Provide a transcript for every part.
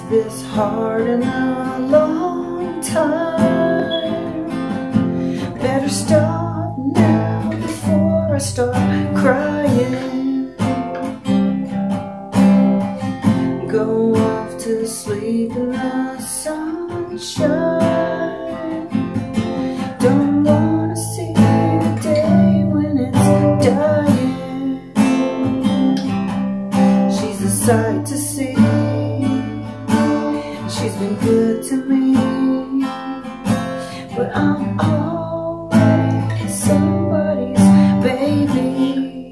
this hard in a long time? Better stop now before I start crying. Go off to sleep in the sunshine. Don't wanna see the day when it's dying. She's a sight to see. She's been good to me, but I'm always somebody's baby.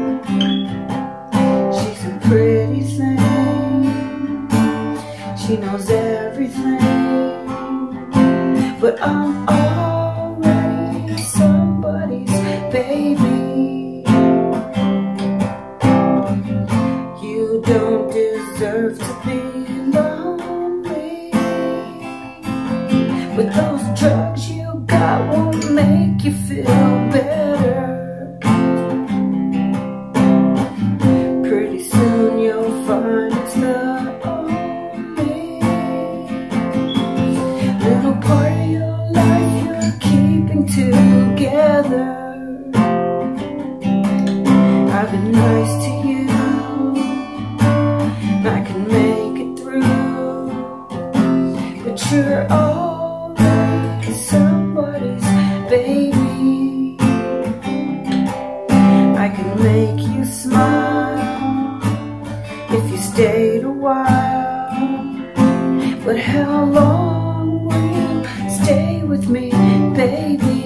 She's a pretty thing. She knows everything, but I'm always somebody's baby. You don't deserve to be lonely, but those drugs you got won't make you feel better. Pretty soon you'll find it's the only little part of your life you're keeping together. I've been nice to you, I can make it through, but you're always somebody's baby. I can make you smile if you stayed a while, but how long will you stay with me, baby?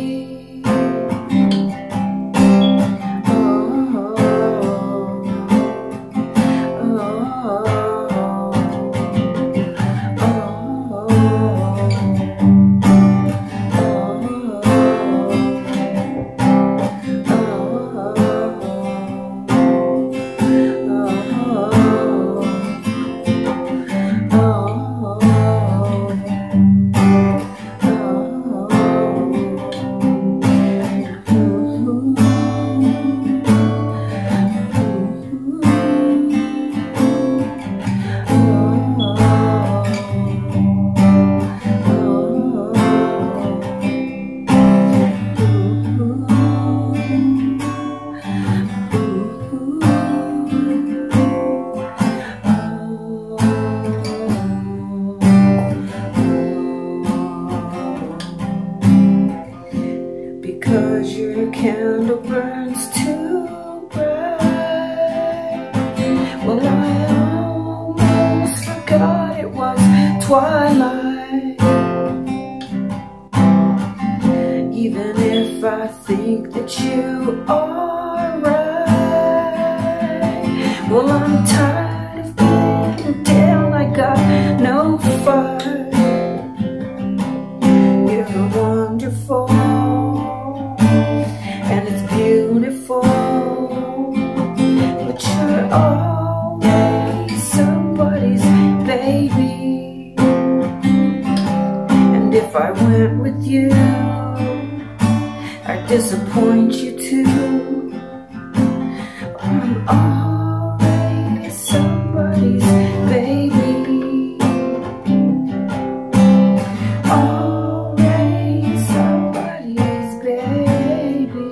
Because your candle burns too bright. Well, I almost forgot it was twilight. Even if I think that you are right, well, I'm tired of being down. I got no fight. You're wonderful and it's beautiful, but you're always somebody's baby. And if I went with you, I'd disappoint you too. I'm always somebody's baby. Always somebody's baby.